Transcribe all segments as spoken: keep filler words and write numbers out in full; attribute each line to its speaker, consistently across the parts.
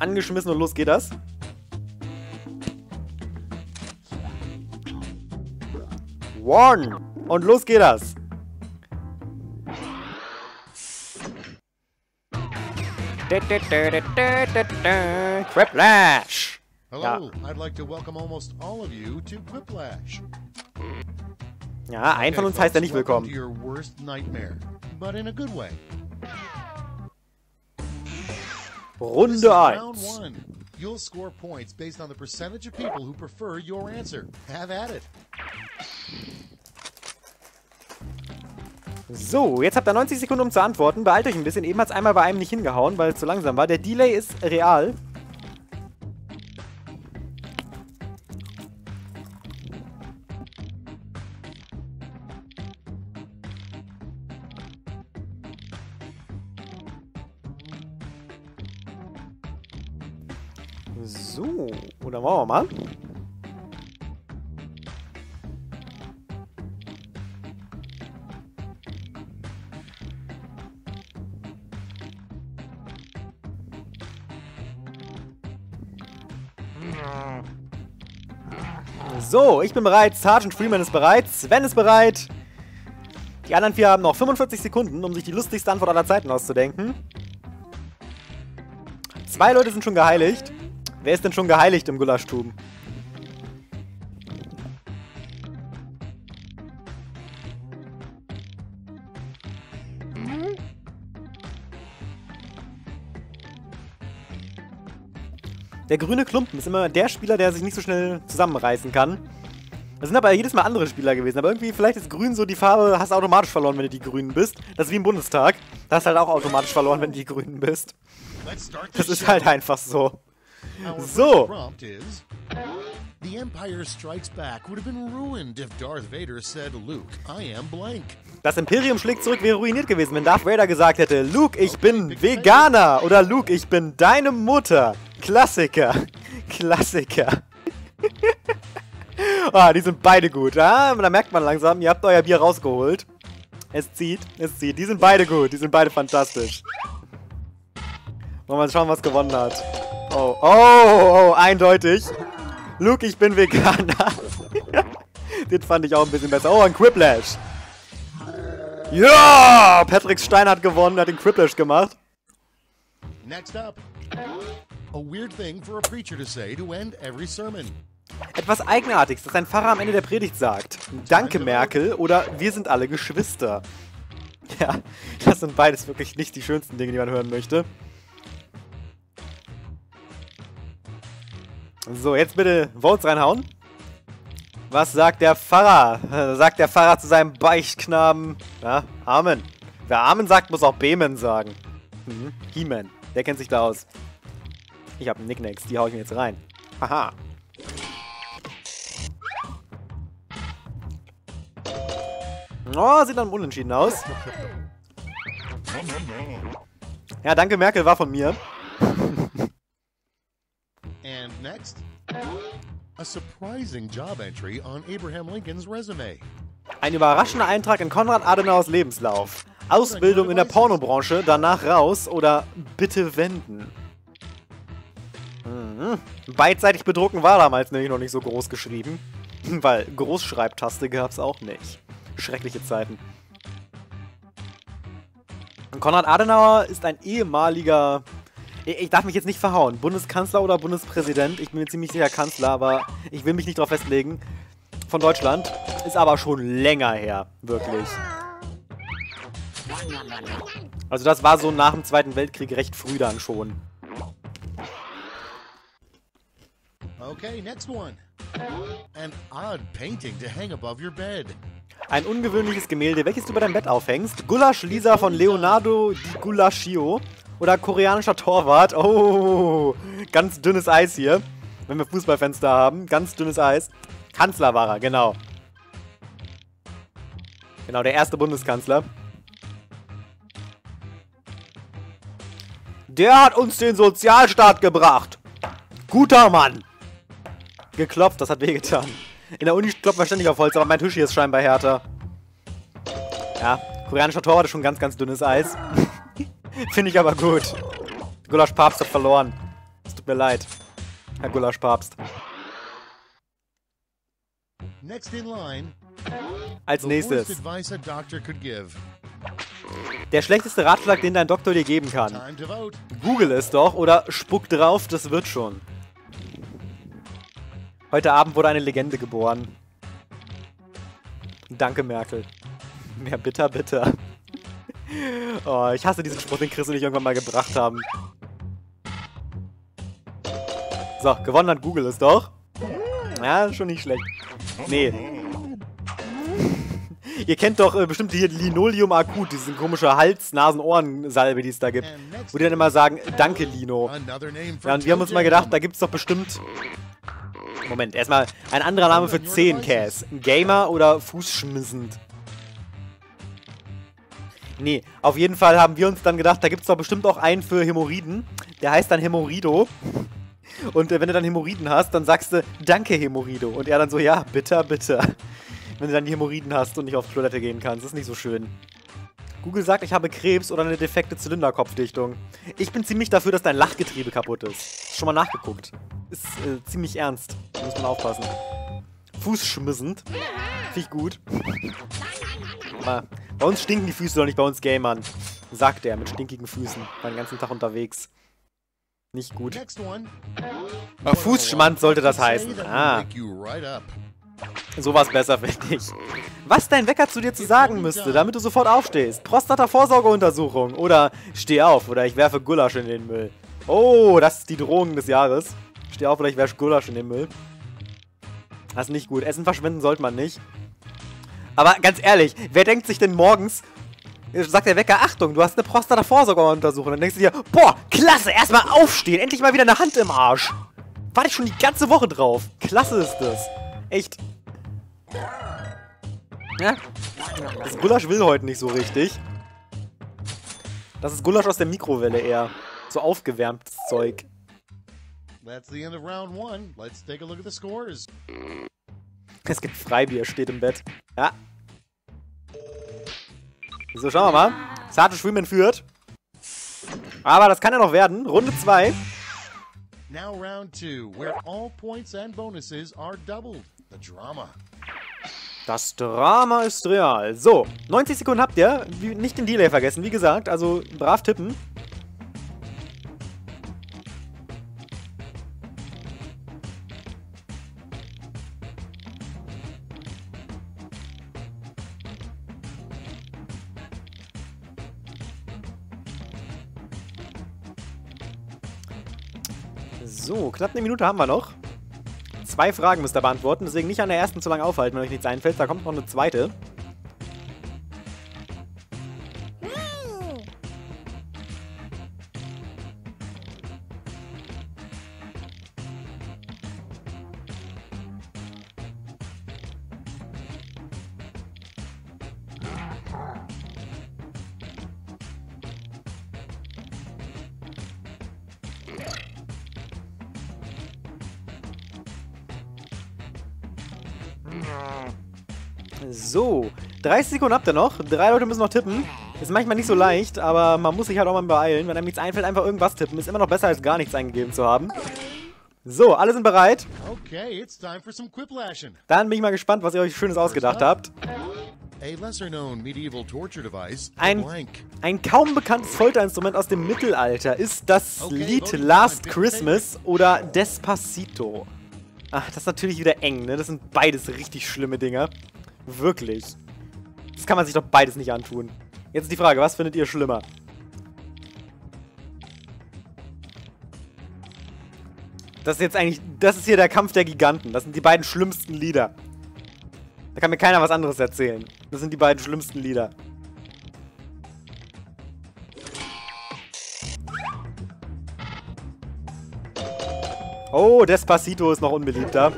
Speaker 1: Angeschmissen und los geht das. One. Und los geht das. Quiplash.
Speaker 2: Hello,
Speaker 1: Ja.
Speaker 2: I'd like to welcome almost all of you to Quiplash.
Speaker 1: Ja, ein von uns heißt ja nicht
Speaker 2: welcome to
Speaker 1: willkommen.
Speaker 2: your worst nightmare, but in a good way. This is
Speaker 1: Runde
Speaker 2: round
Speaker 1: eins.
Speaker 2: one. You'll score points based on the percentage of people who prefer your answer. Have at it.
Speaker 1: So, jetzt habt ihr neunzig Sekunden, um zu antworten. Beeilt euch ein bisschen. Eben hat es einmal bei einem nicht hingehauen, weil es zu langsam war. Der Delay ist real. So, oder machen wir mal. So, ich bin bereit. Sergeant Freeman ist bereit. Sven ist bereit. Die anderen vier haben noch fünfundvierzig Sekunden, um sich die lustigste Antwort aller Zeiten auszudenken. Zwei Leute sind schon geheiligt. Wer ist denn schon geheiligt im Gulaschtum? Der grüne Klumpen ist immer der Spieler, der sich nicht so schnell zusammenreißen kann. Das sind aber jedes Mal andere Spieler gewesen. Aber irgendwie, vielleicht ist grün so die Farbe, hast du automatisch verloren, wenn du die Grünen bist. Das ist wie im Bundestag. Da hast du halt auch automatisch verloren, wenn du die Grünen bist. Das ist halt einfach so. So.
Speaker 2: The Empire Strikes Back would have been ruined if Darth Vader said, Luke, I am blank.
Speaker 1: Das Imperium schlägt zurück wäre ruiniert gewesen, wenn Darth Vader gesagt hätte, Luke, ich bin Veganer. Oder Luke, ich bin deine Mutter. Klassiker. Klassiker. Ah, die sind beide gut. Ah, da merkt man langsam, ihr habt euer Bier rausgeholt. Es zieht, es zieht. Die sind beide gut, die sind beide fantastisch. Wollen wir mal schauen, was gewonnen hat. Oh, oh, oh, eindeutig. Luke, ich bin Veganer. Den fand ich auch ein bisschen besser. Oh, ein Quiplash. Ja! Patrick Stein hat gewonnen, hat den Quiplash gemacht.
Speaker 2: Next up. A weird thing for a preacher to say to end every sermon.
Speaker 1: Etwas Eigenartiges, das ein Pfarrer am Ende der Predigt sagt. Danke, Merkel, oder wir sind alle Geschwister. Ja, das sind beides wirklich nicht die schönsten Dinge, die man hören möchte. So, jetzt bitte Votes reinhauen. Was sagt der Pfarrer? Sagt der Pfarrer zu seinem Beichtknaben? Ja, Amen. Wer Amen sagt, muss auch Bemen sagen. Mhm. He-Man, der kennt sich da aus. Ich habe Nicknacks, die hau ich mir jetzt rein. Haha. Oh, sieht dann unentschieden aus. Ja, danke Merkel, war von mir.
Speaker 2: And next, a surprising job entry on Abraham Lincoln's resume.
Speaker 1: Ein überraschender Eintrag in Konrad Adenauers Lebenslauf. Ausbildung in der Pornobranche, danach raus oder bitte wenden. Mhm. Beidseitig bedrucken war damals nämlich noch nicht so groß geschrieben. Weil Großschreibtaste gab es auch nicht. Schreckliche Zeiten. Und Konrad Adenauer ist ein ehemaliger... Ich darf mich jetzt nicht verhauen. Bundeskanzler oder Bundespräsident? Ich bin mir ziemlich sicher Kanzler, aber ich will mich nicht drauf festlegen. Von Deutschland. Ist aber schon länger her. Wirklich. Also das war so nach dem Zweiten Weltkrieg recht früh dann schon.
Speaker 2: Okay, next one. An odd painting to hang above your bed.
Speaker 1: Ein ungewöhnliches Gemälde, welches du über dein Bett aufhängst. Gulasch Lisa von Leonardo di Gulascio. Oder koreanischer Torwart. Oh, ganz dünnes Eis hier. Wenn wir Fußballfans da haben. Ganz dünnes Eis. Kanzler war er, genau. Genau, der erste Bundeskanzler. Der hat uns den Sozialstaat gebracht. Guter Mann. Geklopft, das hat wehgetan. In der Uni klopft man ständig auf Holz, aber mein Tisch hier ist scheinbar härter. Ja, koreanischer Torwart ist schon ganz, ganz dünnes Eis. Finde ich aber gut. Gulasch Papst hat verloren. Tut mir leid, Herr Gulaschpapst.
Speaker 2: Next in line,
Speaker 1: Als
Speaker 2: the worst
Speaker 1: nächstes.
Speaker 2: advice a doctor could give.
Speaker 1: Der schlechteste Ratschlag, den dein Doktor dir geben kann.
Speaker 2: Time to vote.
Speaker 1: Google es doch oder spuck drauf, das wird schon. Heute Abend wurde eine Legende geboren. Danke, Merkel. Mehr bitter, bitter. Oh, ich hasse diesen Spruch, den Chris und ich irgendwann mal gebracht haben. So, gewonnen hat Google es doch. Ja, schon nicht schlecht. Nee. Ihr kennt doch äh, bestimmt hier Linoleum Akut, diese komische Hals-Nasen-Ohren-Salbe, die es da gibt. Wo die dann immer sagen, danke Lino.
Speaker 2: Another name for
Speaker 1: Ja, und wir haben uns mal gedacht, da gibt es doch bestimmt... Moment, erstmal ein anderer Name für Zehenkäse. Ein Gamer oder Fußschmissend? Nee, auf jeden Fall haben wir uns dann gedacht, da gibt es doch bestimmt auch einen für Hämorrhoiden. Der heißt dann Hämorrhoido. Und äh, wenn du dann Hämorrhoiden hast, dann sagst du, danke Hämorrhoido. Und er dann so, ja, bitter, bitter. Wenn du dann die Hämorrhoiden hast und nicht auf Toilette gehen kannst. Das ist nicht so schön. Google sagt, ich habe Krebs oder eine defekte Zylinderkopfdichtung. Ich bin ziemlich dafür, dass dein Lachgetriebe kaputt ist. Schon mal nachgeguckt. Ist äh, ziemlich ernst. Da muss man aufpassen. Fußschmissend. Finde ich gut. Aber bei uns stinken die Füße doch nicht, bei uns Gamern. Sagt er mit stinkigen Füßen. War den ganzen Tag unterwegs. Nicht gut.
Speaker 2: Next one.
Speaker 1: Aber Fußschmand sollte das heißen. Ah.
Speaker 2: Wake you right up.
Speaker 1: Sowas besser, finde ich. Was dein Wecker zu dir zu sagen müsste, damit du sofort aufstehst. Prostata-Vorsorgeuntersuchung. Oder steh auf. Oder ich werfe Gulasch in den Müll. Oh, das ist die Drohung des Jahres. Steh auf oder ich werfe Gulasch in den Müll. Das ist nicht gut. Essen verschwenden sollte man nicht. Aber ganz ehrlich, wer denkt sich denn morgens, sagt der Wecker, Achtung, du hast eine Prostata-Vorsorgeuntersuchung. Dann denkst du dir, boah, klasse, erstmal aufstehen. Endlich mal wieder eine Hand im Arsch. Warte ich schon die ganze Woche drauf. Klasse ist das. Echt. Ja. Das Gulasch will heute nicht so richtig. Das ist Gulasch aus der Mikrowelle eher. So aufgewärmtes Zeug.
Speaker 2: That's the end of round one. Let's take a look at the scores.
Speaker 1: Es gibt Freibier, steht im Bett. Ja. So, schauen wir mal. Satoshi Freeman führt. Aber das kann ja noch werden. Runde zwei.
Speaker 2: Now round two, where all points and bonuses are doubled. The drama.
Speaker 1: Das Drama ist real. So, neunzig Sekunden habt ihr. Wie, nicht den Delay vergessen, wie gesagt. Also brav tippen. So, knapp eine Minute haben wir noch. Zwei Fragen müsst ihr beantworten, deswegen nicht an der ersten zu lange aufhalten, wenn euch nichts einfällt. Da kommt noch eine zweite. So, dreißig Sekunden habt ihr noch. Drei Leute müssen noch tippen. Ist manchmal nicht so leicht, aber man muss sich halt auch mal beeilen. Wenn einem nichts einfällt, einfach irgendwas tippen. Ist immer noch besser, als gar nichts eingegeben zu haben. So, alle sind bereit.
Speaker 2: Okay, it's time for some quiplashing.
Speaker 1: Dann bin ich mal gespannt, was ihr euch Schönes ausgedacht habt.
Speaker 2: A lesser-known medieval torture device, the
Speaker 1: Ein,
Speaker 2: blank.
Speaker 1: ein kaum bekanntes Folterinstrument aus dem Mittelalter. Ist das Lied Last Christmas oder Despacito? Ach, das ist natürlich wieder eng, ne? Das sind beides richtig schlimme Dinger. Wirklich. Das kann man sich doch beides nicht antun. Jetzt die Frage, was findet ihr schlimmer? Das ist jetzt eigentlich, das ist hier der Kampf der Giganten. Das sind die beiden schlimmsten Lieder. Da kann mir keiner was anderes erzählen. Das sind die beiden schlimmsten Lieder. Oh, Despacito ist noch unbeliebter.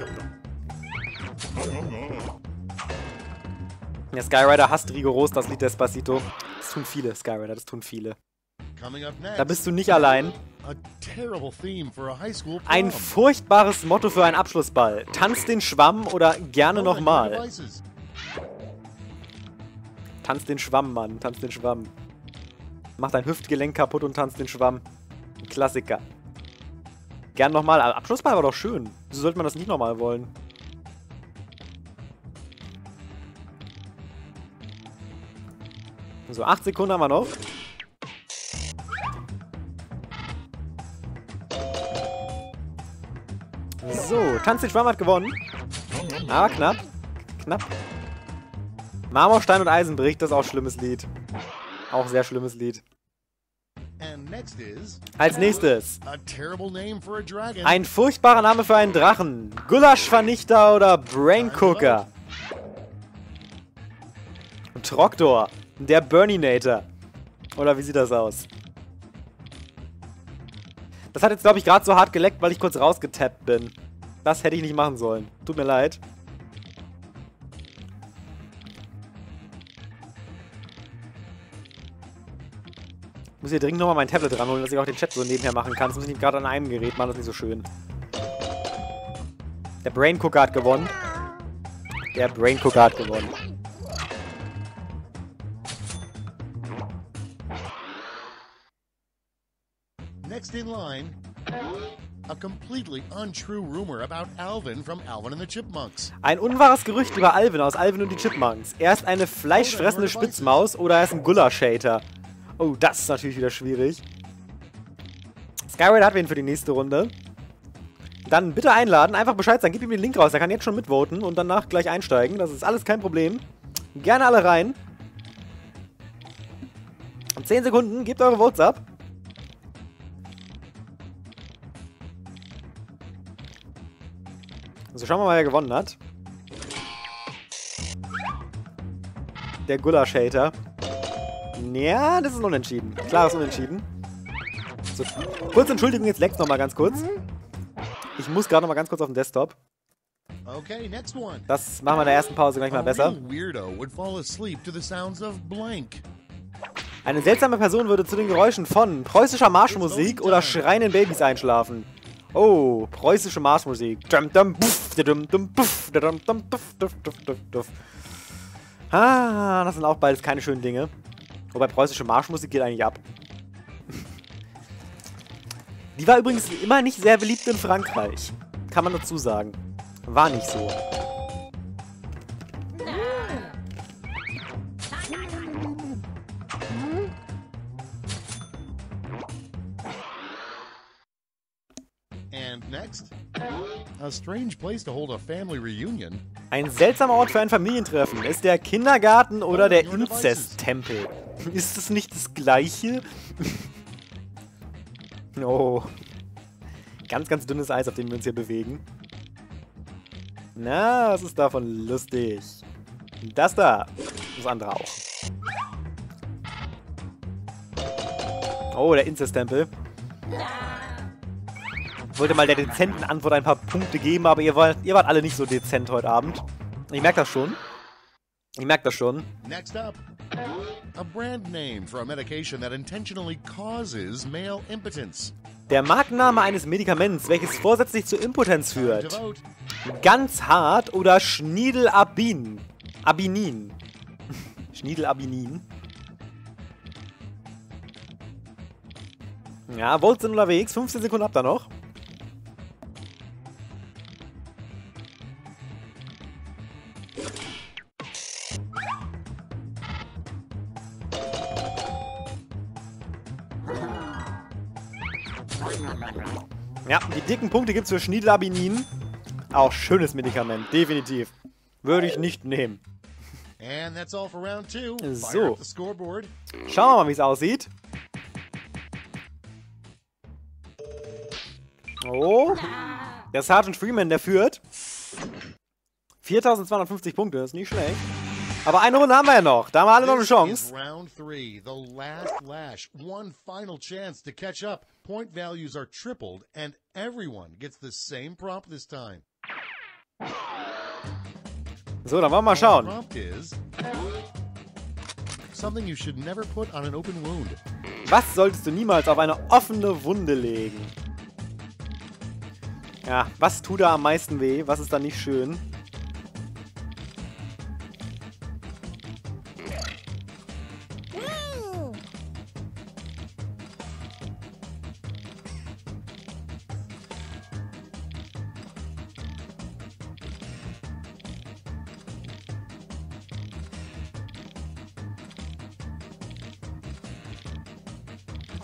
Speaker 1: Der Skyrider hasst rigoros das Lied Despacito. Das tun viele, Skyrider, das tun viele.
Speaker 2: Coming up next,
Speaker 1: Da bist du nicht allein.
Speaker 2: a terrible theme for a high school prom.
Speaker 1: Ein furchtbares Motto für einen Abschlussball. Tanz den Schwamm oder gerne
Speaker 2: Oh, and your
Speaker 1: nochmal.
Speaker 2: devices.
Speaker 1: Tanz den Schwamm, Mann. Tanz den Schwamm. Mach dein Hüftgelenk kaputt und tanz den Schwamm. Ein Klassiker. Gern nochmal. Abschlussball war doch schön. Wieso sollte man das nicht nochmal wollen? So, acht Sekunden haben wir noch. So, Tanz den Schwamm hat gewonnen. Aber knapp. Knapp. Marmor, Stein und Eisen bricht, das ist auch ein schlimmes Lied. Auch sehr schlimmes Lied. Als nächstes. Ein furchtbarer Name für einen Drachen. Gulaschvernichter oder Braincooker. Troktor. Der Burninator. Oder wie sieht das aus? Das hat jetzt, glaube ich, gerade so hart geleckt, weil ich kurz rausgetappt bin. Das hätte ich nicht machen sollen. Tut mir leid. Ich muss hier dringend nochmal mein Tablet ranholen, dass ich auch den Chat so nebenher machen kann. Das muss ich nicht gerade an einem Gerät machen, das ist nicht so schön. Der Braincooker hat gewonnen. Der Braincooker hat gewonnen.
Speaker 2: Next in line, a completely untrue rumor about Alvin from Alvin and the Chipmunks.
Speaker 1: Ein unwahres Gerücht über Alvin aus Alvin und die Chipmunks. Er ist eine fleischfressende Spitzmaus oder er ist ein Gulasch-Hater. Oh, das ist natürlich wieder schwierig. Skyward hat wen für die nächste Runde. Dann bitte einladen, einfach Bescheid sagen, gib ihm den Link raus, er kann jetzt schon mitvoten und danach gleich einsteigen. Das ist alles kein Problem. Gerne alle rein. Und zehn Sekunden, gebt eure Votes ab. So, schauen wir mal, wer gewonnen hat. Der Gulasch-Hater. Ja, das ist ein Unentschieden. Klares Unentschieden. So, kurze Entschuldigung, jetzt leckt's nochmal ganz kurz. Ich muss gerade nochmal ganz kurz auf den Desktop. Das machen wir in der ersten Pause gleich mal besser. Eine seltsame Person würde zu den Geräuschen von preußischer Marschmusik oder schreienden Babys einschlafen. Oh, preußische Marschmusik. Ah, das sind auch beides keine schönen Dinge. Wobei preußische Marschmusik geht eigentlich ab. Die war übrigens immer nicht sehr beliebt in Frankreich. Kann man dazu sagen. War nicht so.
Speaker 2: And next, a strange place to hold a family reunion.
Speaker 1: Ein seltsamer Ort für ein Familientreffen. Ist der Kindergarten oder der Inzesttempel? Ist es nicht das Gleiche? Oh. Ganz, ganz dünnes Eis, auf dem wir uns hier bewegen. Na, was ist davon lustig? Das da. Das andere auch. Oh, der Inzesttempel. Ich wollte mal der dezenten Antwort ein paar Punkte geben, aber ihr wart, ihr wart alle nicht so dezent heute Abend. Ich merke das schon. Ich merke das schon.
Speaker 2: Next up, a brand name for a medication that intentionally causes male impotence.
Speaker 1: Der Markenname eines Medikaments, welches vorsätzlich zur Impotenz führt. Ganz hart oder Schniedelabin. Abinin. Schniedelabinin. Ja, Votes sind unterwegs. fünfzehn Sekunden habt ihr noch. Ja, die dicken Punkte gibt's für Schniedelabinin. Auch schönes Medikament, definitiv. Würde ich nicht nehmen. So. Schauen wir mal, wie es aussieht. Oh. Der Sergeant Freeman, der führt. viertausendzweihundertfünfzig Punkte, das ist nicht schlecht. Aber eine Runde haben wir ja noch. Da haben wir alle noch eine Chance.
Speaker 2: Round three, the last lash. One final chance to catch up. Point values are tripled, and everyone gets the same prompt this time.
Speaker 1: So, dann wollen wir mal schauen.
Speaker 2: Something you should never put on an open wound.
Speaker 1: Was solltest du niemals auf eine offene Wunde legen? Ja, was tut da am meisten weh? Was ist da nicht schön?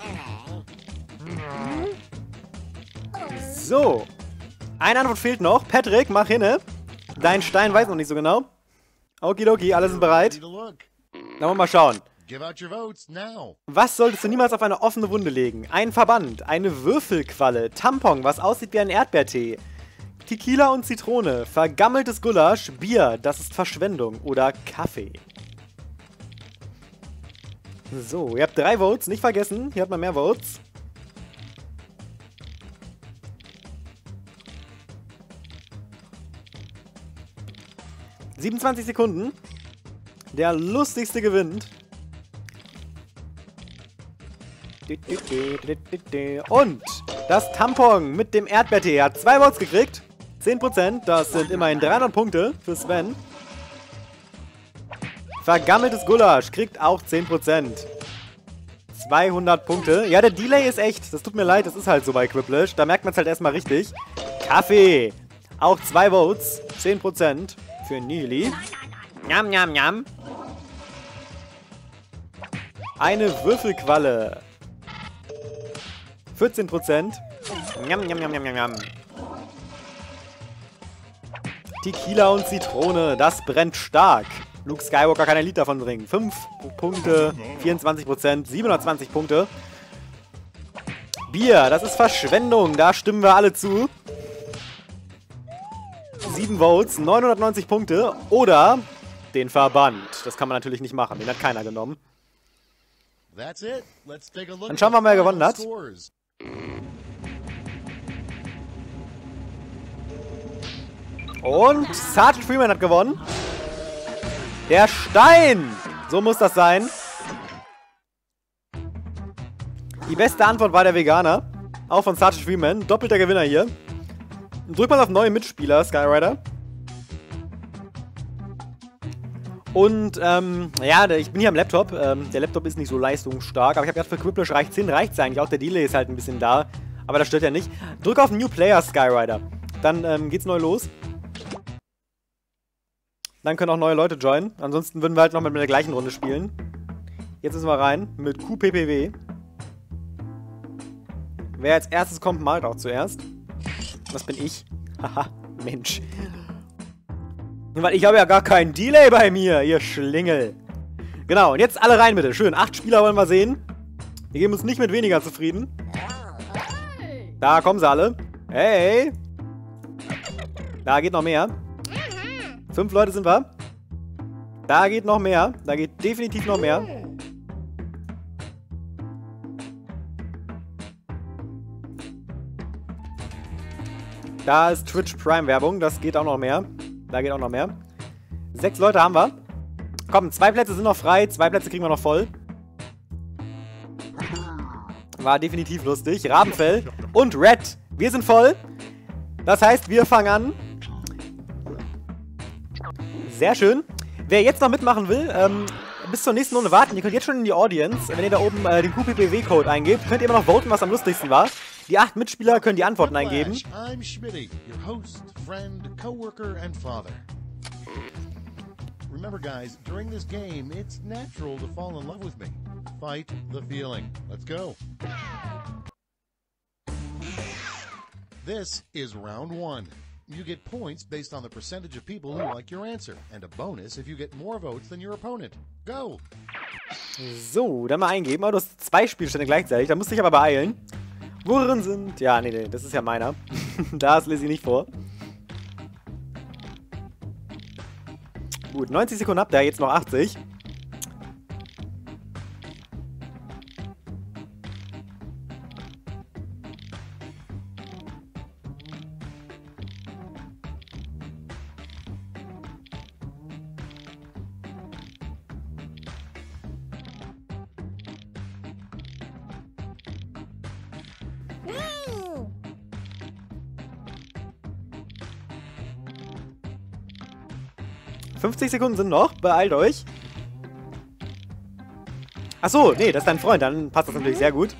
Speaker 1: So. Eine Antwort fehlt noch. Patrick, mach hinne. Dein Stein weiß noch nicht so genau. Okidoki, alle sind bereit. Dann wollen wir mal schauen. Was solltest du niemals auf eine offene Wunde legen? Ein Verband, eine Würfelqualle, Tampon, was aussieht wie ein Erdbeertee, Tequila und Zitrone, vergammeltes Gulasch, Bier, das ist Verschwendung oder Kaffee. So, ihr habt drei Votes, nicht vergessen, hier hat man mehr Votes. siebenundzwanzig Sekunden. Der lustigste gewinnt. Und das Tampon mit dem Erdbeertee hat zwei Votes gekriegt. zehn Prozent, das sind immerhin dreihundert Punkte für Sven. Vergammeltes Gulasch kriegt auch zehn Prozent. zweihundert Punkte. Ja, der Delay ist echt. Das tut mir leid, das ist halt so bei Quiplash. Da merkt man es halt erstmal richtig. Kaffee. Auch zwei Votes. zehn Prozent für Nili. Njam, njam, njam. Eine Würfelqualle. vierzehn Prozent. Njam, njam, njam, njam, njam. Tequila und Zitrone. Das brennt stark. Luke Skywalker kann ein Lied davon bringen. fünf Punkte. vierundzwanzig Prozent. siebenhundertzwanzig Punkte. Bier. Das ist Verschwendung. Da stimmen wir alle zu. sieben Votes. neunhundertneunzig Punkte. Oder den Verband. Das kann man natürlich nicht machen. Den hat keiner genommen. Dann schauen wir mal, wer gewonnen hat. Und Sergeant Freeman hat gewonnen. Der Stein! So muss das sein. Die beste Antwort war der Veganer. Auch von Sergeant Freeman. Doppelter Gewinner hier. Drück mal auf neue Mitspieler, Skyrider. Und, ähm, ja, ich bin hier am Laptop. Ähm, der Laptop ist nicht so leistungsstark. Aber ich habe gedacht, für Quiplash reicht es hin, reicht es eigentlich. Auch der Delay ist halt ein bisschen da. Aber das stört ja nicht. Drück auf New Player, Skyrider. Dann ähm, geht's neu los. Dann können auch neue Leute joinen. Ansonsten würden wir halt noch mit der gleichen Runde spielen. Jetzt müssen wir rein mit Q P P W. Wer als erstes kommt, malt auch zuerst. Das bin ich. Haha, Mensch. Weil ich habe ja gar keinen Delay bei mir, ihr Schlingel. Genau, und jetzt alle rein bitte. Schön, acht Spieler wollen wir sehen. Wir geben uns nicht mit weniger zufrieden. Da kommen sie alle. Hey. Da geht noch mehr. Fünf Leute sind wir. Da geht noch mehr. Da geht definitiv noch mehr. Da ist Twitch Prime Werbung. Das geht auch noch mehr. Da geht auch noch mehr. Sechs Leute haben wir. Komm, zwei Plätze sind noch frei. Zwei Plätze kriegen wir noch voll. War definitiv lustig. Rabenfell und Red. Wir sind voll. Das heißt, wir fangen an. Sehr schön. Wer jetzt noch mitmachen will, ähm, bis zur nächsten Runde warten. Ihr könnt jetzt schon in die Audience. Wenn ihr da oben äh, den Q P P W-Code eingebt, könnt ihr immer noch voten, was am lustigsten war. Die acht Mitspieler können die Antworten eingeben.
Speaker 2: I'm Schmitty, your host, friend, coworker and father. Remember guys, during this game, it's natural to fall in love with me. Fight the feeling. Let's go. This is round one. You get points based on the percentage of people who like your answer. And a bonus if you get more votes than your opponent. Go!
Speaker 1: So, dann mal eingeben. Oh, du hast zwei Spielstände gleichzeitig. Da musst du dich aber beeilen. Worin sind... Ja, nee, nee, das ist ja meiner. Das lese ich nicht vor. Gut, neunzig Sekunden habt ihr, jetzt noch achtzig. fünfzig Sekunden sind noch. Beeilt euch. Achso, nee, das ist dein Freund. Dann passt das natürlich sehr gut.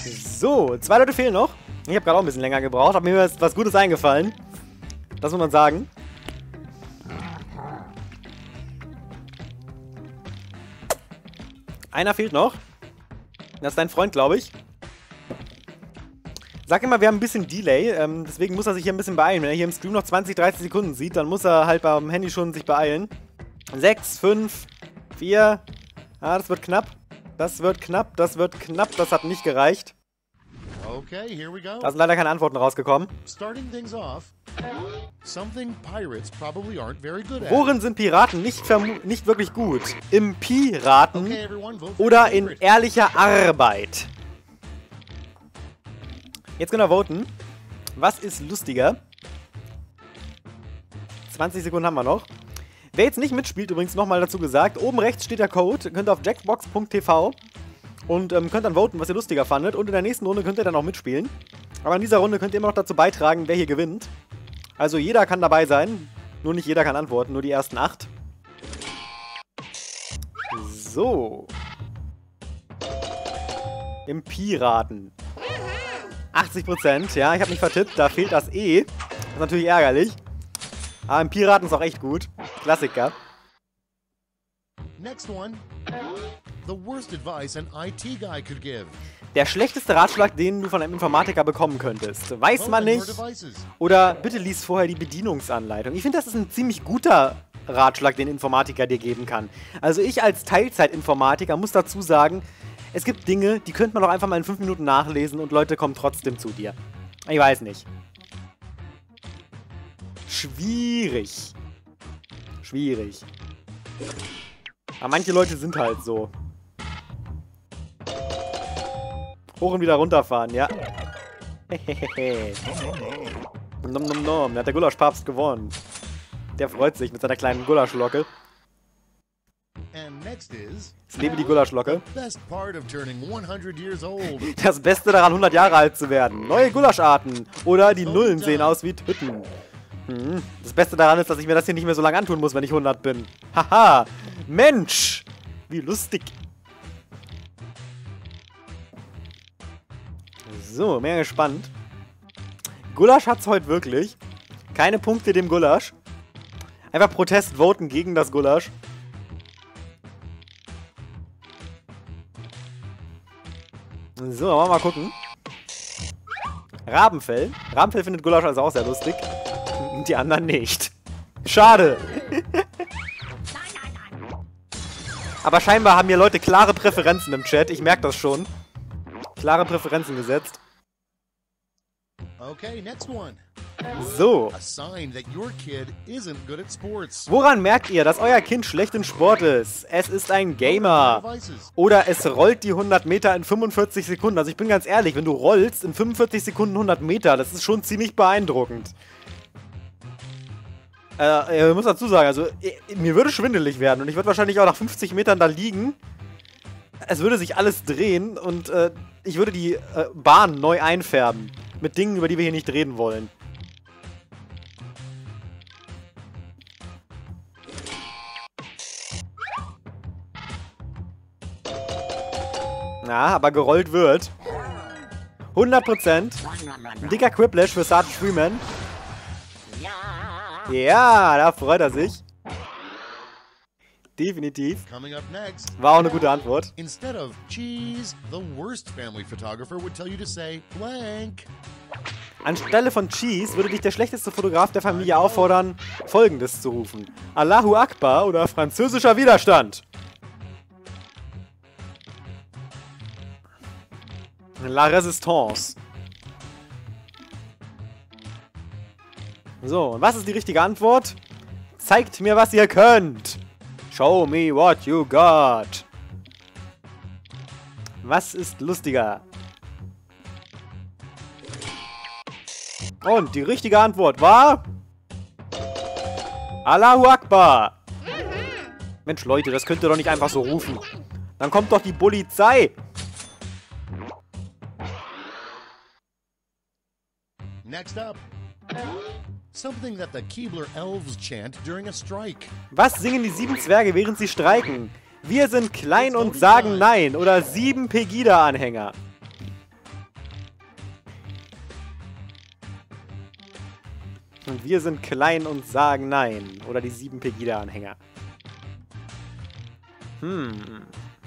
Speaker 1: So, zwei Leute fehlen noch. Ich habe gerade auch ein bisschen länger gebraucht, aber mir ist was Gutes eingefallen. Das muss man sagen. Einer fehlt noch. Das ist dein Freund, glaube ich. Sag immer, wir haben ein bisschen Delay, ähm, deswegen muss er sich hier ein bisschen beeilen. Wenn er hier im Stream noch zwanzig, dreißig Sekunden sieht, dann muss er halt beim Handy schon sich beeilen. sechs, fünf, vier. Ah, das wird knapp. Das wird knapp, das wird knapp. Das hat nicht gereicht.
Speaker 2: Okay, here we go.
Speaker 1: Da sind leider keine Antworten rausgekommen.
Speaker 2: Starting things off. Something pirates probably aren't very good at.
Speaker 1: Worin sind Piraten nicht, vermu- nicht wirklich gut? Im Piraten
Speaker 2: Okay, everyone, vote for
Speaker 1: oder
Speaker 2: your
Speaker 1: in
Speaker 2: favorite.
Speaker 1: ehrlicher Arbeit? Jetzt können wir voten. Was ist lustiger? zwanzig Sekunden haben wir noch. Wer jetzt nicht mitspielt, übrigens nochmal dazu gesagt, oben rechts steht der Code. Könnt ihr auf jackbox punkt t v und ähm, könnt dann voten, was ihr lustiger fandet. Und in der nächsten Runde könnt ihr dann auch mitspielen. Aber in dieser Runde könnt ihr immer noch dazu beitragen, wer hier gewinnt. Also jeder kann dabei sein. Nur nicht jeder kann antworten, nur die ersten acht. So. Im Piraten. achtzig Prozent, ja, ich habe mich vertippt, da fehlt das E. Das ist natürlich ärgerlich. Aber im Piraten ist auch echt gut. Klassiker.
Speaker 2: Next one. The worst advice an I T guy could give.
Speaker 1: Der schlechteste Ratschlag, den du von einem Informatiker bekommen könntest. Weiß
Speaker 2: Vote
Speaker 1: man
Speaker 2: on your
Speaker 1: nicht.
Speaker 2: devices.
Speaker 1: Oder bitte lies vorher die Bedienungsanleitung. Ich finde, das ist ein ziemlich guter Ratschlag, den Informatiker dir geben kann. Also ich als Teilzeitinformatiker muss dazu sagen, es gibt Dinge, die könnte man doch einfach mal in fünf Minuten nachlesen und Leute kommen trotzdem zu dir. Ich weiß nicht. Schwierig. Schwierig. Aber manche Leute sind halt so. Hoch und wieder runterfahren, ja. Hehehe. Nom nom nom, da hat der Gulaschpapst gewonnen. Der freut sich mit seiner kleinen Gulaschlocke.
Speaker 2: And next is
Speaker 1: Es lebe die Gulaschlocke.
Speaker 2: best part of turning one hundred years old.
Speaker 1: Das Beste daran, hundert Jahre alt zu werden. Neue Gulascharten. Oder die Nullen sehen aus wie Tüten. Hm. Das Beste daran ist, dass ich mir das hier nicht mehr so lange antun muss, wenn ich hundert bin. Haha. Mensch. Wie lustig. So, mehr gespannt. Gulasch hat's heute wirklich. Keine Punkte dem Gulasch. Einfach Protest voten gegen das Gulasch. So, wollen wir mal gucken. Rabenfell. Rabenfell findet Gulasch also auch sehr lustig. Die anderen nicht. Schade. Aber scheinbar haben hier Leute klare Präferenzen im Chat. Ich merke das schon. Klare Präferenzen gesetzt.
Speaker 2: Okay, next one.
Speaker 1: So.
Speaker 2: A sign that your kid isn't good at sports.
Speaker 1: Woran merkt ihr, dass euer Kind schlecht in Sport ist? Es ist ein Gamer.
Speaker 2: Devices.
Speaker 1: Oder es rollt die hundert Meter in fünfundvierzig Sekunden. Also ich bin ganz ehrlich, wenn du rollst in fünfundvierzig Sekunden hundert Meter, das ist schon ziemlich beeindruckend. Äh, ich muss dazu sagen, also ich, mir würde schwindelig werden und ich würde wahrscheinlich auch nach fünfzig Metern da liegen. Es würde sich alles drehen und äh, ich würde die äh, Bahn neu einfärben. Mit Dingen, über die wir hier nicht reden wollen. Ja, aber gerollt wird. hundert Prozent. Ein dicker Quiplash für Sergeant Freeman. Ja, da freut er sich. Definitiv.
Speaker 2: Coming up next.
Speaker 1: War auch eine gute Antwort.
Speaker 2: Instead of cheese, the worst family photographer would tell you to say blank.
Speaker 1: Anstelle von Cheese würde dich der schlechteste Fotograf der Familie auffordern, Folgendes zu rufen. Allahu Akbar oder französischer Widerstand. La Resistance. So, und was ist die richtige Antwort? Zeigt mir, was ihr könnt. Show me what you got. Was ist lustiger? Und die richtige Antwort war... Allahu Akbar. Mensch, Leute, das könnt ihr doch nicht einfach so rufen. Dann kommt doch die Polizei.
Speaker 2: Next up. Something that the Keebler elves chant during a strike.
Speaker 1: Was singen die sieben Zwerge, während sie streiken? Wir sind klein und sagen Nein. Oder sieben Pegida-Anhänger. Und wir sind klein und sagen nein. Oder die sieben Pegida-Anhänger. Hm.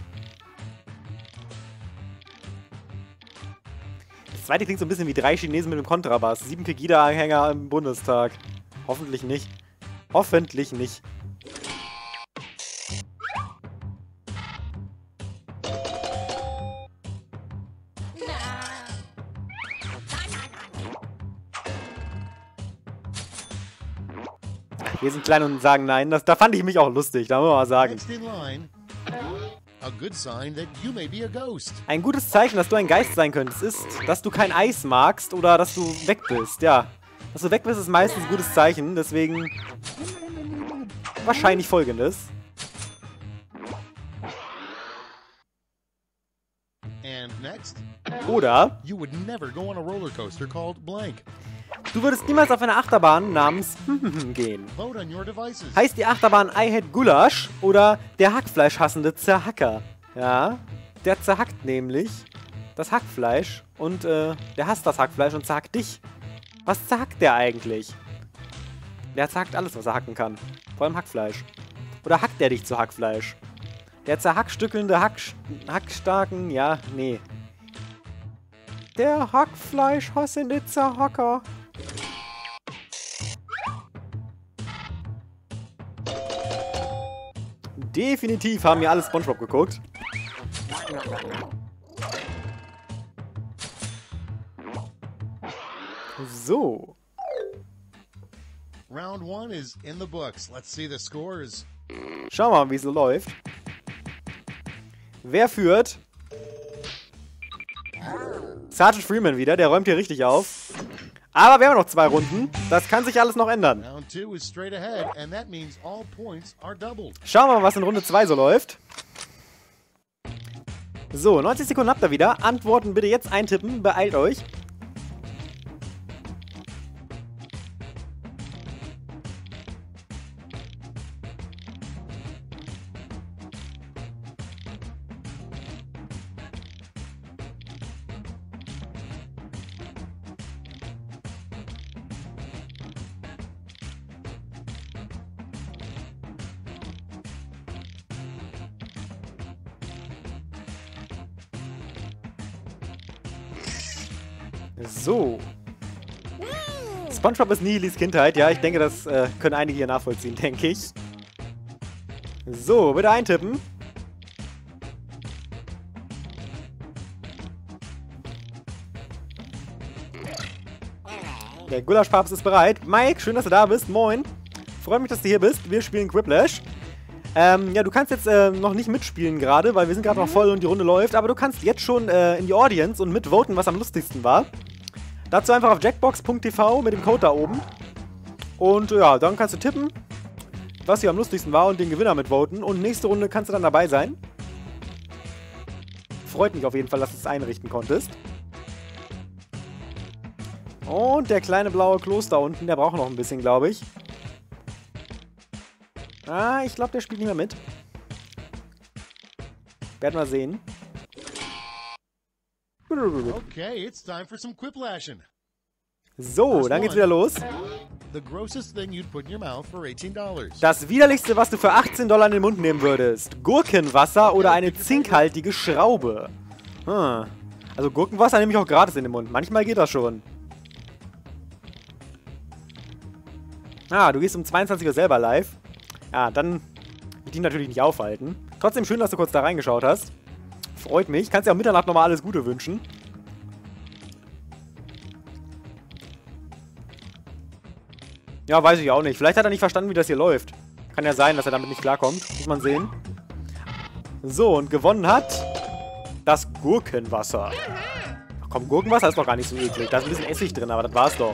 Speaker 1: Das zweite klingt so ein bisschen wie drei Chinesen mit dem Kontrabass. Sieben Pegida-Anhänger im Bundestag. Hoffentlich nicht. Hoffentlich nicht. Wir sind klein und sagen nein. Das, da fand ich mich auch lustig, da muss man mal sagen. Ein gutes Zeichen, dass du ein Geist sein könntest, ist, dass du kein Eis magst oder dass du weg bist. Ja, dass du weg bist, ist meistens ein gutes Zeichen. Deswegen wahrscheinlich folgendes. Oder du würdest niemals auf eine Achterbahn namens gehen. Heißt die Achterbahn I Hate Gulasch oder der Hackfleischhassende Zerhacker? Ja, der zerhackt nämlich das Hackfleisch und äh, der hasst das Hackfleisch und zerhackt dich. Was zerhackt der eigentlich? Der zerhackt alles, was er hacken kann. Vor allem Hackfleisch. Oder hackt der dich zu Hackfleisch? Der zerhackstückelnde Hack Hackstarken, ja, nee. Der Hackfleischhassende Zerhacker. Definitiv haben wir alle SpongeBob geguckt. So.
Speaker 2: Round one is in the books. Let's see the scores.
Speaker 1: Schauen wir mal, wie es so läuft. Wer führt? Sergeant Freeman wieder, der räumt hier richtig auf. Aber wir haben noch zwei Runden. Das kann sich alles noch ändern. Schauen wir mal, was in Runde zwei so läuft. So, neunzig Sekunden habt ihr wieder. Antworten bitte jetzt eintippen. Beeilt euch. So. SpongeBob ist Nihilis Kindheit. Ja, ich denke, das äh, können einige hier nachvollziehen, denke ich. So, bitte eintippen. Der Gulaschpapst ist bereit. Mike, schön, dass du da bist. Moin. Freut mich, dass du hier bist. Wir spielen Quiplash. Ähm, ja, du kannst jetzt äh, noch nicht mitspielen gerade, weil wir sind gerade noch voll und die Runde läuft. Aber du kannst jetzt schon äh, in die Audience und mitvoten, was am lustigsten war. Dazu einfach auf jackbox punkt t v mit dem Code da oben. Und ja, dann kannst du tippen, was hier am lustigsten war und den Gewinner mitvoten. Und nächste Runde kannst du dann dabei sein. Freut mich auf jeden Fall, dass du es einrichten konntest. Und der kleine blaue Kloß da unten, der braucht noch ein bisschen, glaube ich. Ah, ich glaube, der spielt nicht mehr mit. Werden wir sehen.
Speaker 2: Okay, it's time for some quiplashing.
Speaker 1: So, dann geht's wieder los.
Speaker 2: The grossest thing you'd put in your mouth for eighteen dollars.
Speaker 1: Das widerlichste, was du für achtzehn Dollar in den Mund nehmen würdest. Gurkenwasser oder eine zinkhaltige Schraube. Hm. Also Gurkenwasser nehme ich auch gratis in den Mund. Manchmal geht das schon. Ah, du gehst um zweiundzwanzig Uhr selber live. Ja, dann will ich dich natürlich nicht aufhalten. Trotzdem schön, dass du kurz da reingeschaut hast. Freut mich. Kannst dir auch Mitternacht nochmal alles Gute wünschen. Ja, weiß ich auch nicht. Vielleicht hat er nicht verstanden, wie das hier läuft. Kann ja sein, dass er damit nicht klarkommt. Muss man sehen. So, und gewonnen hat das Gurkenwasser. Ach komm, Gurkenwasser ist doch gar nicht so eklig. Da ist ein bisschen Essig drin, aber das war's doch.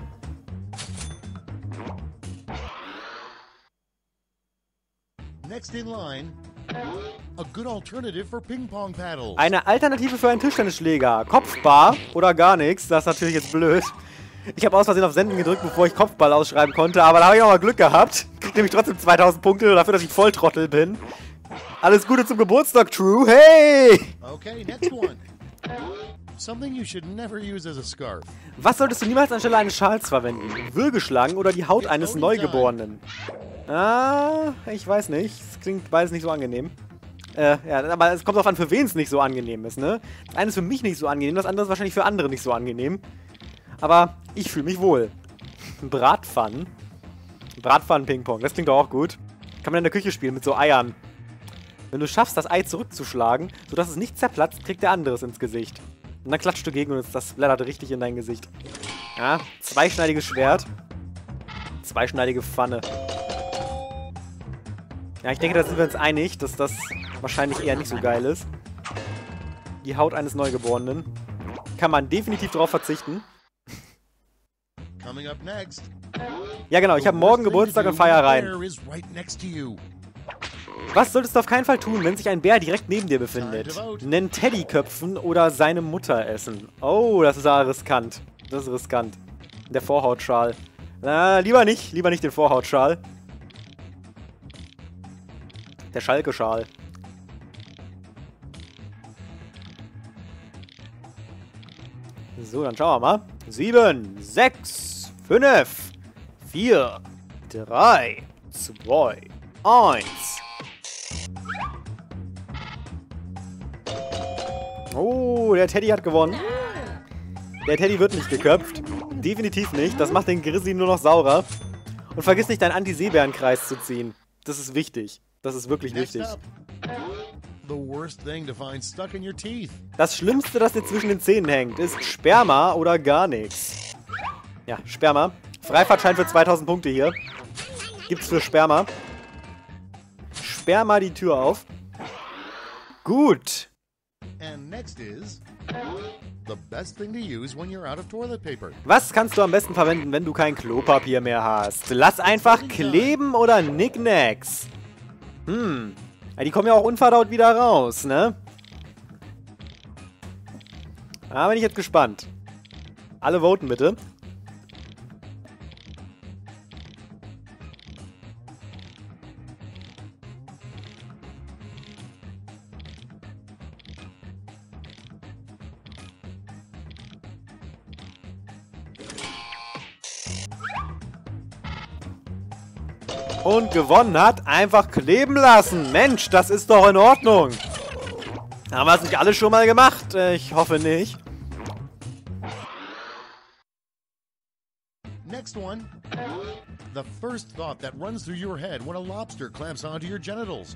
Speaker 2: Next in line, a good alternative for ping-pong paddles.
Speaker 1: Eine Alternative für einen Tischtennisschläger. Kopfbar oder gar nichts. Das ist natürlich jetzt blöd. Ich habe aus Versehen auf Senden gedrückt, bevor ich Kopfball ausschreiben konnte. Aber da habe ich auch mal Glück gehabt. Krieg nämlich trotzdem zweitausend Punkte dafür, dass ich Volltrottel bin. Alles Gute zum Geburtstag, True. Hey!
Speaker 2: Okay, next one. Something you should never use as a scarf.
Speaker 1: Was solltest du niemals anstelle eines Schals verwenden? Würgeschlangen oder die Haut eines Neugeborenen? Ah, ich weiß nicht. Es klingt beides nicht so angenehm. Äh, ja, aber es kommt darauf an, für wen es nicht so angenehm ist, ne? Das eine ist für mich nicht so angenehm, das andere ist wahrscheinlich für andere nicht so angenehm. Aber ich fühle mich wohl. Bratpfannen. Bratpfannen-Ping-Pong, das klingt doch auch gut. Kann man in der Küche spielen mit so Eiern. Wenn du schaffst, das Ei zurückzuschlagen, sodass es nicht zerplatzt, kriegt der andere es ins Gesicht. Und dann klatscht du gegen und das blättert richtig in dein Gesicht. Ja, zweischneidiges Schwert. Zweischneidige Pfanne. Ja, ich denke, da sind wir uns einig, dass das wahrscheinlich eher nicht so geil ist. Die Haut eines Neugeborenen. Kann man definitiv drauf verzichten. Ja genau, ich habe morgen Geburtstag und feier rein. Was solltest du auf keinen Fall tun, wenn sich ein Bär direkt neben dir befindet? Nen Teddy köpfen oder seine Mutter essen. Oh, das ist aber riskant. Das ist riskant. Der Vorhautschal. Na, lieber nicht. Lieber nicht den Vorhautschal. Der Schalke-Schal. So, dann schauen wir mal. Sieben, sechs, fünf, vier, drei, zwei, eins. Oh, der Teddy hat gewonnen. Der Teddy wird nicht geköpft. Definitiv nicht. Das macht den Grizzly nur noch saurer. Und vergiss nicht, deinen Anti-Seebärenkreis zu ziehen. Das ist wichtig. Das ist wirklich wichtig. Das Schlimmste, das dir zwischen den Zähnen hängt, ist Sperma oder gar nichts. Ja, Sperma. Freifahrtschein für zweitausend Punkte hier. Gibt's für Sperma. Sperr mal die Tür auf. Gut. Was kannst du am besten verwenden, wenn du kein Klopapier mehr hast? Lass einfach kleben oder Knickknacks. Hm. Ja, die kommen ja auch unverdaut wieder raus, ne? Da bin ich jetzt gespannt. Alle voten bitte. Und gewonnen hat, einfach kleben lassen. Mensch, das ist doch in Ordnung. Haben wir es nicht alle schon mal gemacht? Ich hoffe nicht.
Speaker 2: Next one. The first thought that runs through your head when a lobster clamps onto your genitals.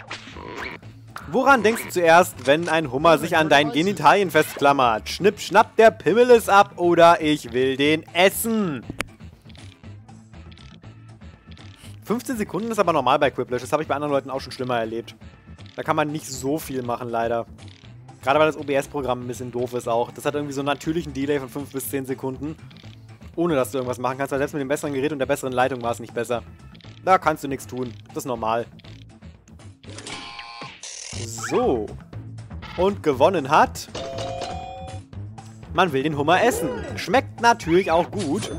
Speaker 1: Woran denkst du zuerst, wenn ein Hummer sich an deinen Genitalien festklammert? Schnipp, schnapp, der Pimmel ist ab oder ich will den essen. fünfzehn Sekunden ist aber normal bei Quiplash. Das habe ich bei anderen Leuten auch schon schlimmer erlebt. Da kann man nicht so viel machen, leider. Gerade weil das O B S-Programm ein bisschen doof ist auch. Das hat irgendwie so einen natürlichen Delay von fünf bis zehn Sekunden. Ohne dass du irgendwas machen kannst. Weil selbst mit dem besseren Gerät und der besseren Leitung war es nicht besser. Da kannst du nichts tun. Das ist normal. So. Und gewonnen hat... Man will den Hummer essen. Schmeckt natürlich auch gut.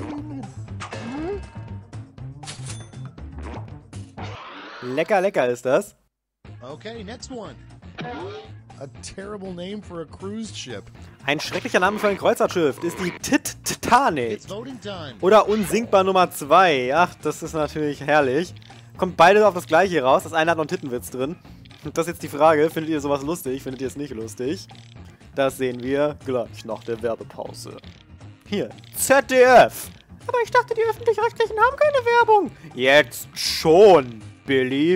Speaker 1: Lecker, lecker ist das.
Speaker 2: Okay, next one. A terrible name for a cruise ship.
Speaker 1: Ein schrecklicher Name für ein Kreuzfahrtschiff ist die Titanic. Oder unsinkbar Nummer zwei. Ach, das ist natürlich herrlich. Kommt beide auf das gleiche raus. Das eine hat noch einen Tittenwitz drin. Und das ist jetzt die Frage, findet ihr sowas lustig? Findet ihr es nicht lustig? Das sehen wir gleich nach der Werbepause. Hier, Z D F. Aber ich dachte, die Öffentlich-Rechtlichen haben keine Werbung. Jetzt schon. Billy.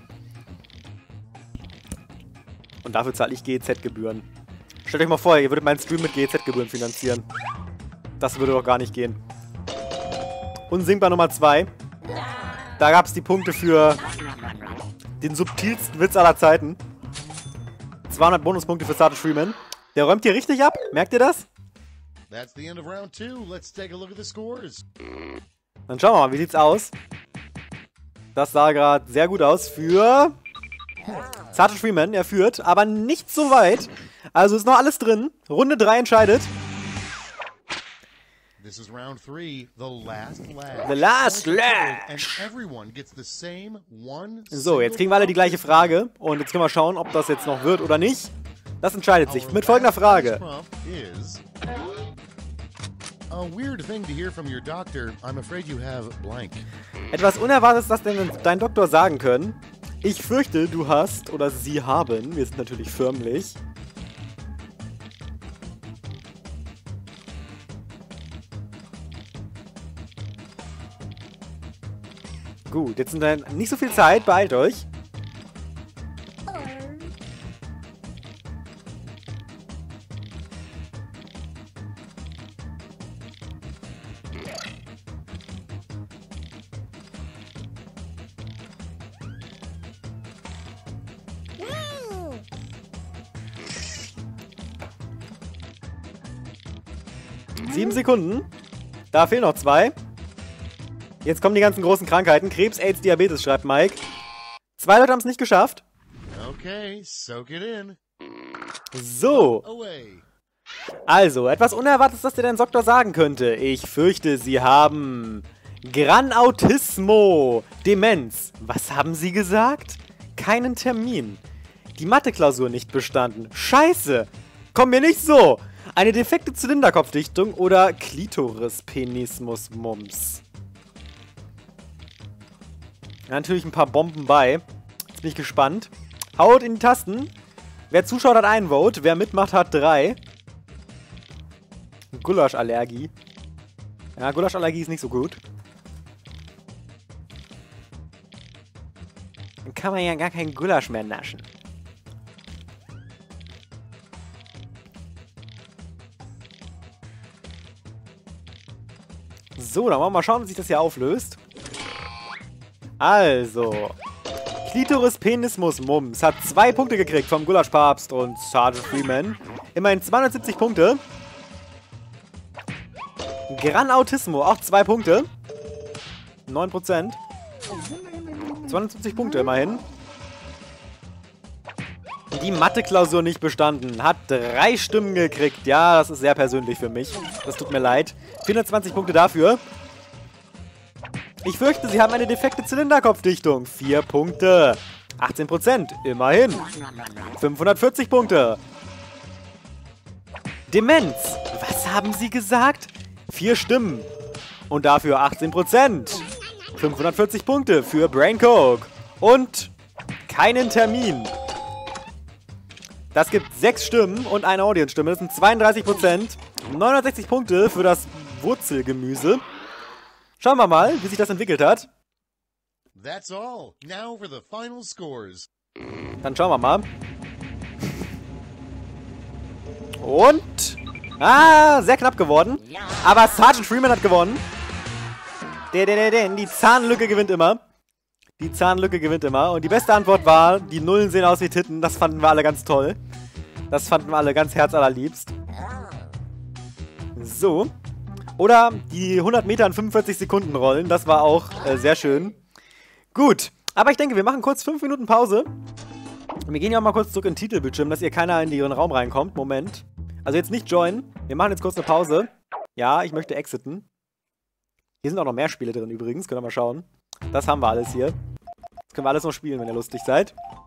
Speaker 1: Und dafür zahle ich G E Z-Gebühren. Stellt euch mal vor, ihr würdet meinen Stream mit G E Z-Gebühren finanzieren. Das würde doch gar nicht gehen. Unsinkbar Nummer zwei. Da gab es die Punkte für den subtilsten Witz aller Zeiten. zweihundert Bonuspunkte für Star Freeman. Der räumt hier richtig ab. Merkt ihr das?
Speaker 2: That's the end of round two. Let's take a look at the scores.
Speaker 1: Dann schauen wir mal, wie sieht's aus? Das sah gerade sehr gut aus für Satoshi Freeman. Er führt, aber nicht so weit. Also ist noch alles drin. Runde drei entscheidet.
Speaker 2: This is round three, the last lash.
Speaker 1: The last lash. So, jetzt kriegen wir alle die gleiche Frage. Und jetzt können wir schauen, ob das jetzt noch wird oder nicht. Das entscheidet sich mit folgender Frage.
Speaker 2: A weird thing to hear from your doctor. I'm afraid you have blank.
Speaker 1: Etwas Unerwartetes, das denn dein Doktor sagen können. Ich fürchte, du hast oder sie haben. Wir sind natürlich förmlich. Gut, jetzt sind dann nicht so viel Zeit. Beeilt euch. Sieben Sekunden. Da fehlen noch zwei. Jetzt kommen die ganzen großen Krankheiten. Krebs, AIDS, Diabetes, schreibt Mike. Zwei Leute haben es nicht geschafft.
Speaker 2: Okay, soak it in.
Speaker 1: So. Also, etwas Unerwartetes, das dir dein Doktor sagen könnte. Ich fürchte, sie haben Gran Autismo, Demenz. Was haben sie gesagt? Keinen Termin. Die Mathe-Klausur nicht bestanden. Scheiße. Komm mir nicht so. Eine defekte Zylinderkopfdichtung oder Klitoris-Penismus-Mums. Natürlich ein paar Bomben bei. Jetzt bin ich gespannt. Haut in die Tasten. Wer zuschaut, hat einen Vote. Wer mitmacht, hat drei. Gulaschallergie. Ja, Gulaschallergie ist nicht so gut. Dann kann man ja gar keinen Gulasch mehr naschen. So, dann wollen wir mal schauen, wie sich das hier auflöst. Also. Klitoris Penismus Mums hat zwei Punkte gekriegt vom Gulaschpapst und Sergeant Freeman. Immerhin zweihundertsiebzig Punkte. Gran Autismo auch zwei Punkte. neun Prozent. zweihundertsiebzig Punkte immerhin. Die Mathe-Klausur nicht bestanden. Hat drei Stimmen gekriegt. Ja, das ist sehr persönlich für mich. Das tut mir leid. vierhundertzwanzig Punkte dafür. Ich fürchte, sie haben eine defekte Zylinderkopfdichtung. vier Punkte. achtzehn Prozent. Immerhin. fünfhundertvierzig Punkte. Demenz. Was haben sie gesagt? vier Stimmen. Und dafür achtzehn Prozent. fünfhundertvierzig Punkte für Brain Coke. Und keinen Termin. Das gibt sechs Stimmen und eine Audience-Stimme. Das sind zweiunddreißig Prozent. neunhundertsechzig Punkte für das Wurzelgemüse. Schauen wir mal, wie sich das entwickelt hat.
Speaker 2: That's all. Now for the final scores.
Speaker 1: Dann schauen wir mal. Und... Ah, sehr knapp geworden. Aber Sergeant Freeman hat gewonnen. Die Zahnlücke gewinnt immer. Die Zahnlücke gewinnt immer. Und die beste Antwort war, die Nullen sehen aus wie Titten. Das fanden wir alle ganz toll. Das fanden wir alle ganz herzallerliebst. So. Oder die hundert Meter in fünfundvierzig Sekunden rollen. Das war auch äh, sehr schön. Gut. Aber ich denke, wir machen kurz fünf Minuten Pause. Wir gehen ja auch mal kurz zurück in den Titelbildschirm, dass ihr keiner in den Raum reinkommt. Moment. Also jetzt nicht joinen. Wir machen jetzt kurz eine Pause. Ja, ich möchte exiten. Hier sind auch noch mehr Spiele drin übrigens. Könnt ihr mal schauen. Das haben wir alles hier. Das können wir alles noch spielen, wenn ihr lustig seid.